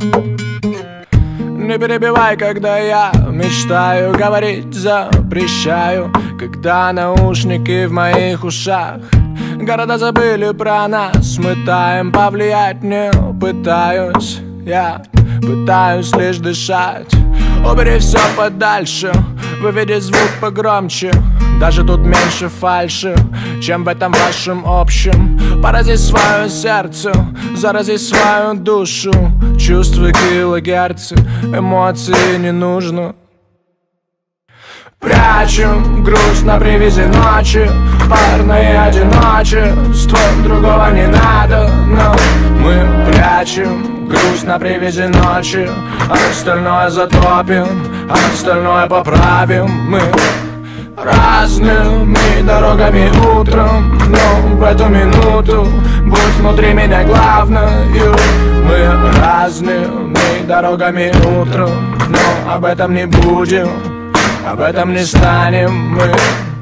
Не перебивай, когда я мечтаю, говорить запрещаю, когда наушники в моих ушах. Города забыли про нас, мы таем, повлиять не пытаюсь. Я пытаюсь лишь дышать. Убери все подальше, выведи звук погромче. Даже тут меньше фальши, чем в этом вашем общем. Порази свое сердце, зарази свою душу. Чувства килогерцы, эмоции не нужно. Прячем грусть на привязи ночи, парное одиночество, другого не надо, но мы прячем грусть на привязи ночи, а остальное затопим, а остальное поправим. Мы разными дорогами утром, но в эту минуту будь внутри меня главною. Мы разными дорогами утром, но об этом не будем, об этом не станем мы.